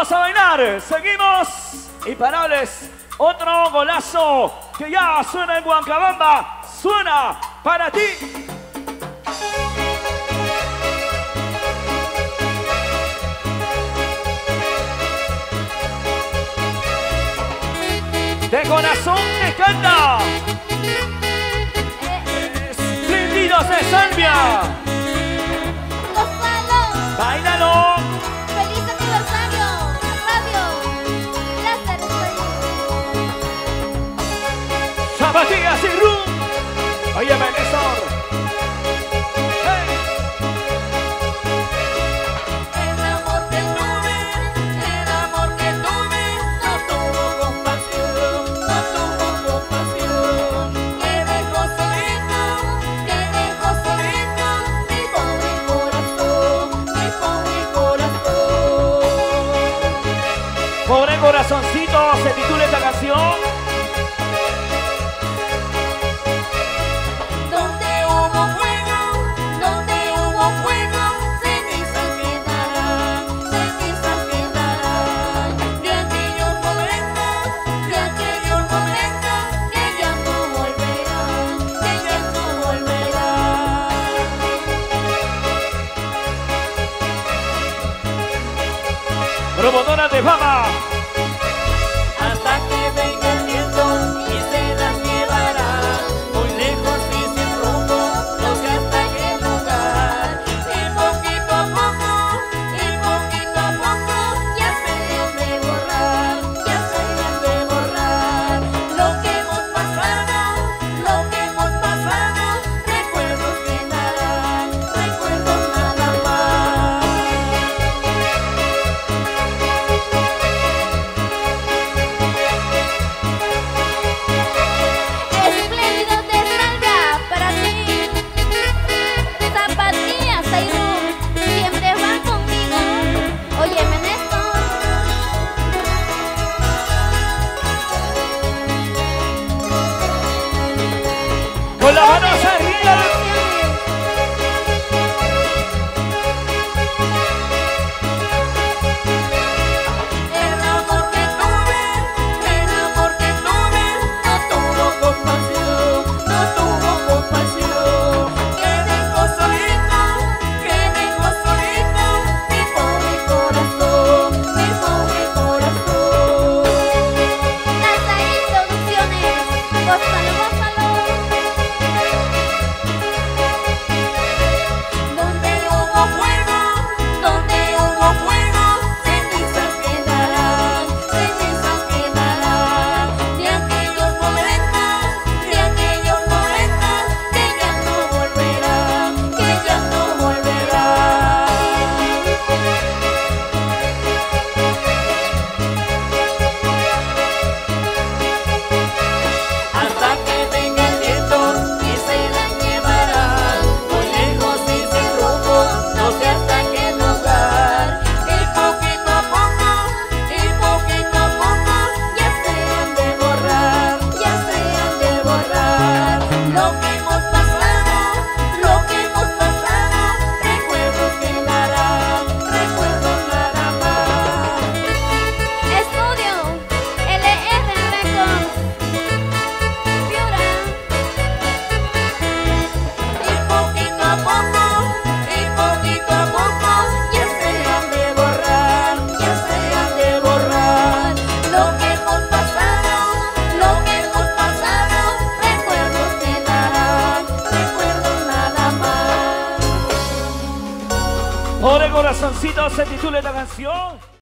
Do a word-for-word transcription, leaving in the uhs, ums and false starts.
vamos a bailar. Seguimos. Imparables. Otro golazo que ya suena en Huancabamba. Suena para ti. De corazón que canta. Espléndidos de Salvia. Gonzalo. Báilalo. Feliz aniversario. Radio. Láser. Zapatillas y rum. Oye, Néstor. Pobre corazoncito, se titula esta canción. Donde hubo fuego, donde hubo fuego, cenizas quedarán, cenizas quedarán. De aquellos momentos, de aquellos momentos, que ya no volverán, que ya no volverán. Promotora de fama. Hasta que venga el viento y se las llevará, muy lejos y sin rumbo, no sé hasta qué lugar. Y poquito a poco, y poquito a poco, ya se han de borrar, ya se han de borrar. Lo que hemos pasado, lo que hemos pasado, recuerdos quedarán, recuerdos nada más. Espléndidos de Salvia, para ti. Zapatillas Ayrum, siempre van conmigo. Óyeme, Néstor. Con las manos arriba. El amor que tuve, el amor que tuve, no tuvo compasión, no tuvo compasión. Que dejó solito, que dejó solito, mi pobre corazón, mi pobre corazón. Nazaí Producciones, gózalo, gózalo. Donde hubo fuego, donde hubo fuego, cenizas quedarán, cenizas quedarán. De aquellos momentos, de aquellos momentos, que ya no volverán, que ya no volverán. Hasta que venga el viento y se la llevará, muy lejos y sin rumbo, no sé hasta qué lugar. Y poquito a poco, y poquito a poco, ya se han de borrar, ya se han de borrar. Lo que hemos pasado, lo que hemos pasado, recuerdos quedarán, recuerdos nada más. Estudio L R Records. Piura. Y poquito a poco, y poquito a poco, ya se han de borrar, ya se han de borrar. Lo que hemos pasado, lo que hemos pasado, recuerdos quedarán, recuerdos nada más. Pobre corazoncito, se titula esta canción.